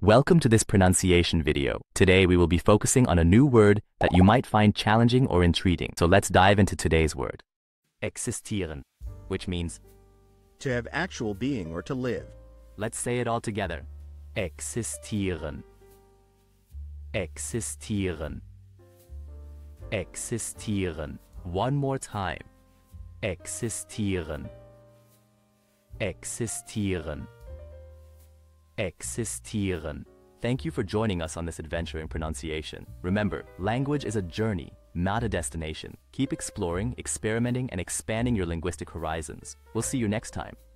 Welcome to this pronunciation video. Today we will be focusing on a new word that you might find challenging or intriguing. So let's dive into today's word. Existieren, which means to have actual being or to live. Let's say it all together. Existieren. Existieren. Existieren. One more time. Existieren. Existieren. Existieren. Thank you for joining us on this adventure in pronunciation. Remember, language is a journey, not a destination. Keep exploring, experimenting, and expanding your linguistic horizons. We'll see you next time.